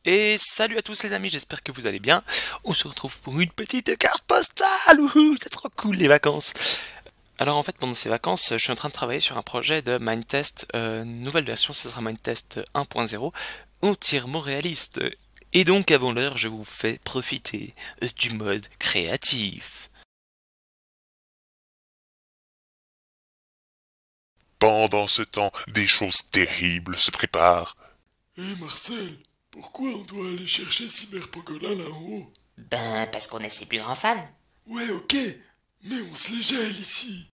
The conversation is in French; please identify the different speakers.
Speaker 1: Et salut à tous les amis, j'espère que vous allez bien. On se retrouve pour une petite carte postale. Wouhou, c'est trop cool les vacances. Alors en fait pendant ces vacances, je suis en train de travailler sur un projet de Mindtest, nouvelle version, ce sera Mindtest 1.0, entièrement réaliste. Et donc avant l'heure, je vous fais profiter du mode créatif.
Speaker 2: Pendant ce temps, des choses terribles se préparent.
Speaker 3: Hé Marcel, pourquoi on doit aller chercher Cyberpogola là-haut?
Speaker 4: Ben, parce qu'on est ses plus grands fans.
Speaker 3: Ouais, ok, mais on se les gèle ici.